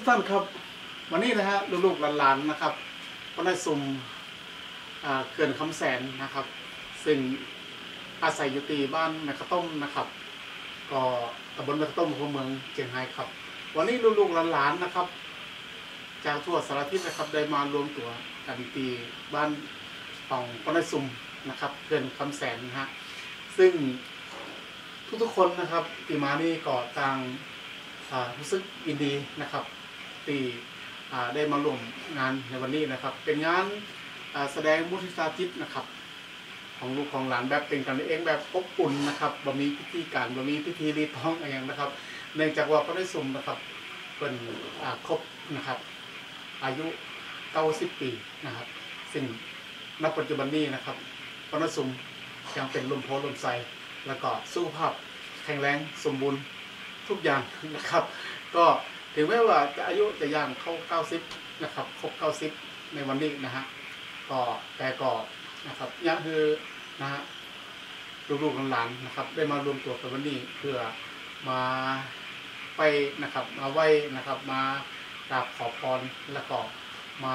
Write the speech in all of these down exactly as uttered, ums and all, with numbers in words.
กท่านครับวันนี้นะฮะลูกๆหลานๆนะครับก็ได้สุ่มเขื่อนคำแสนนะครับซึ่งอาศัยอยู่ที่บ้านแม่ข้าวต้มนะครับก็ตำบลแม่ข้าวต้มอำเภอเมืองเชียงรายครับวันนี้ลูกๆหลานๆนะครับจากทั่วสารทิศนะครับได้มารวมตัวกันที่บ้านของก็ได้สุ่มนะครับเขื่อนคำแสนนะฮะซึ่งทุกๆคนนะครับที่มานี่ก็ต่างรู้สึกยินดีนะครับที่ได้มาร่วมงานในวันนี้นะครับเป็นงานแสดงมุทิตาจิตนะครับของลูกของหลานแบบเป็นกันเองแบบอบอุ่นนะครับบ่มีพิธีการบ่มีพิธีรีตองอะไรอย่างนะครับเนื่องจากว่าก็ได้สุ่มนะครับเป็นครบนะครับอายุเก้าสิบปีนะครับซึ่งณปัจจุบันนี้นะครับก็ได้สุ่มยังเป็นลมโพลมใสแล้วก็สุขภาพแข็งแรงสมบูรณ์ทุกอย่างนะครับก็ถึงแม้ว่าจะอายุจะย่างเข้าเก้าสิบนะครับครบเก้าสิบในวันนี้นะฮะก็แต่ก็นะครับยังคือนะฮะลูกๆหลานๆนะครับได้มารวมตัวกันวันนี้เพื่อมาไปนะครับมาไหว้นะครับมากราบขอพรแล้วก็มา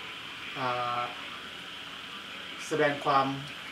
แสดงความ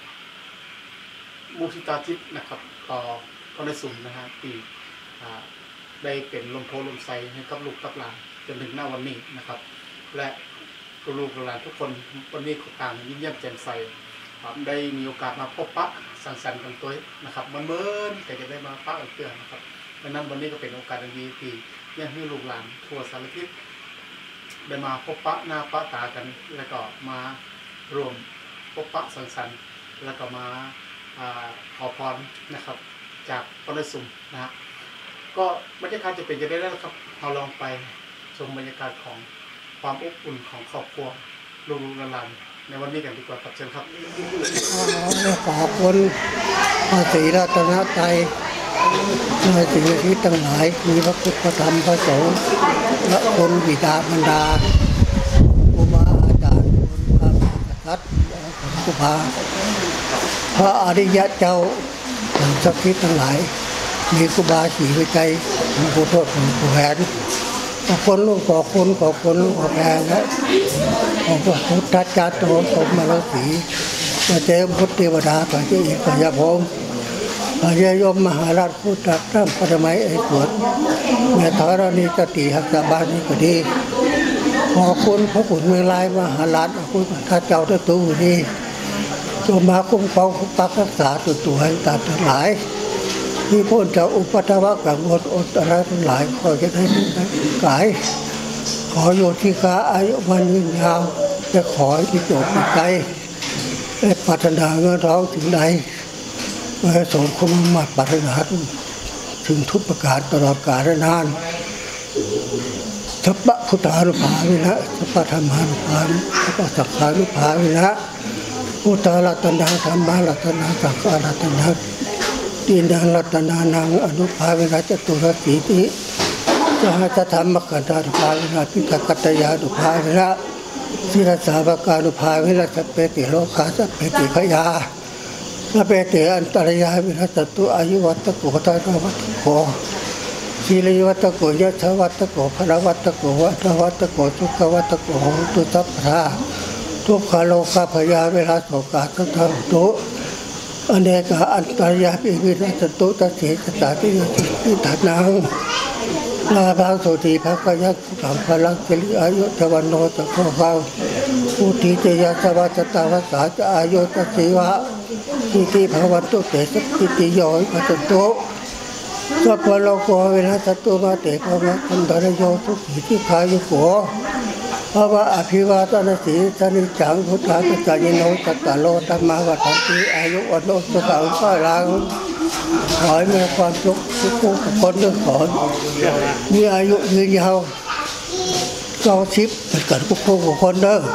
มุทิตาจิตนะครับต่อคนในสุ่มนะฮะที่ได้เป็นลมโพลมใสให้กับลูกกับหลานจนถึงหน้าวันนี้นะครับและลูกหลานทุกคนวันนี้ต่างยิ้มแย้มแจ่มใสได้มีโอกาสมาพบปะสังสรรค์กันตัวนะครับมันเมินแต่จะได้มาปะอีกเตือนนะครับดังนั้นวันนี้ก็เป็นโอกาสดีที่ยังให้ลูกหลานทั่วสารทิศได้มาพบปะหน้าปะตากันแล้วก็มารวมพบปะสังสรรค์แล้วก็มาขอพรนะครับจากพระสุ่มนะฮะก็บรรยากาศจะเป็นจะได้แล้วครับเราลองไปชมบรรยากาศของความอบอุ่นของครอบครัวลูกหลานในวันนี้กันดีกว่าครับเชิญครับขอบคุณพระศรีรัตนตรัยในสิ่งที่ทั้งหลายมีพระพุทธธรรมพระสงฆ์และคนบิดามารดาครูบาอาจารย์พระมหากษัตริย์ครูบาพระอริยะเจ้าสักทิศทั้งหลายมีครูบาศรีวิจัยหลวงปู่ทวดหลวงปู่แหวนขอบคุณลูกขอบคุณขอบคุณลูกขอแพงและขอบคุณพุทธจารย์โตสมมาลสีมาเจ้าพุทธเทวดาต่อเจ้าอีกต่อยาพงพระยมมหาราชพุทธตั้งปฐมัยไอ้ขวดแม่ธรณีกติหักษาบานนี้ก็ดีขอบคุณพระขุนเมืองลายมหาราชคุณท่านเจ้าตัวตู้ดีจงมาคุ้มครองปักรักษาตัวตัวให้ตัดทั้งหลายที่พ้นจากอุปทวะกังวลอดอะไรทั้งหลายขอจะได้กายขอโยธิกาอายุวันยืนยาวจะขอที่โจทย์ใจและปรารถนาเงินทองถึงใดเมื่อสมคุณมาปรารถนาถึงทุกประการตลอดกาลนานสัพพะพุทธานุภาวินะสัพพะธรรมานุภาวิสัพพะสังฆานุภาวินะพุทธรัตนาธรรมรัตนาสังฆรัตนาดินดังรัตนานังอนุภาเวนะจตุรสีติสหัสธรรมขันธานุภาเวนะพิทักกัตยานุภาเวนะศิรสาวกานุภาเวนะสัพเพติโลกาสัพเพติขยาสัพเพติอันตรยาวินัสตุอายุวัตโกตาวัตโกศีลวัตโกยัชวัตโกพระวัตโกวัตวัตโกสุขวัตโกตุสัพพะทุกขโลกาพยาเวลาโสกาสัทธาตุอเนกอันตรยาปิวินัสตุตัสสิตาติทิฏฐานังลาภังโสติภักยักษ์สัมภลังเจริอายุทวันโนจะโคฟังอุทิเจยสวัสตาวสาจะอายุตัสสิวะทิฏฐิภวันตุเตสัพพิติโยปัตโตสัพพโลกเวนัสตุมาเตภวะคันธรโยทุกิทิขายุโกภาวะอภิวาทนาสีสนิจังพุทธาปัจจายโนจัตตาโลธรรมาวัฏติอายุวันโนสุขังพระลังขอให้มีความสุขทุกคนทุกคนมีอายุยืนยาวเก้าสิบเป็นกันทุกคนเด้อ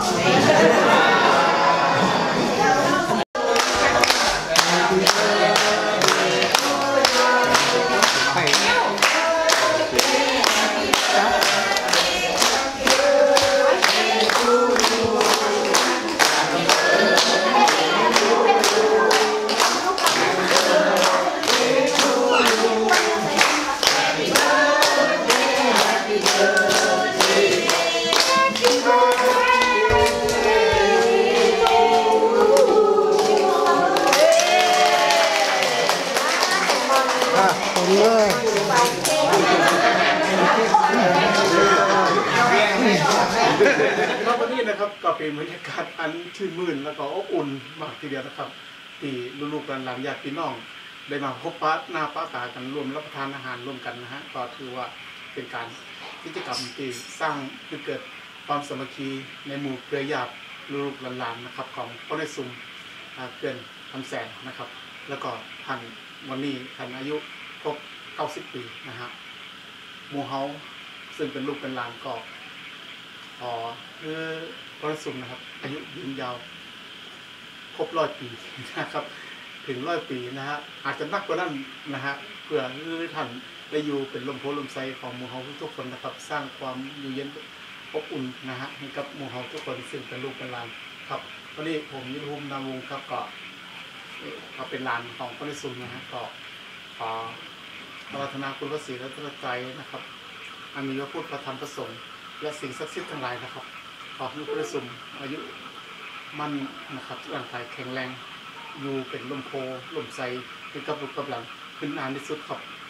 นเลยครับวันนี้นะครับก็เป็นบรรยากาศอันชื่นมื่นแล้วก็อบอุ่นมากทีเดียวนะครับที่ลูกๆหลานๆญาติพี่น้องได้มาพบปะหน้าปะตากันร่วมรับประทานอาหารร่วมกันนะฮะก็ถือว่าเป็นการกิจกรรมที่สร้างให้เกิดความสามัคคีในหมู่เครือญาติลูกๆหลานๆนะครับของคนในซุมเกินคำแสนนะครับแล้วก็ท่านวันนี้ท่านอายุครบเก้าสิบปีนะฮะหมู่เฮาซึ่งเป็นลูกเป็นหลานก็ขอคือคนในซุมนะครับอายุยืนยาวครบร้อยปีนะครับถึงร้อยปีนะฮะอาจจะนักกว่านั้นนะฮะเพื่อให้ท่านได้อยู่เป็นลมโพลมไซของหมู่เฮาทุกคนนะครับสร้างความอยู่เย็นอบอุ่นนะฮะให้กับหมู่เฮาทุกคนซึ่งเป็นลูกเป็นหลานครับวันนี้ผมยุทธภูมินามวงศ์ครับก็ก็เป็นหลานของคนในซุมนะฮะก็ขอปรารถนาคุณพระศรีรัตนตรัยนะครับอันมีพระพุทธพระธรรมพระสงฆ์และสิ่งศักดิ์สิทธิ์ทั้งหลายนะครับขอให้ลูกคนในซุมอายุมั่นนะครับร่างกายแข็งแรงอยู่เป็นลมโพลมไซเป็นกับลูกกับหลานขึ้นนานที่สุดครับ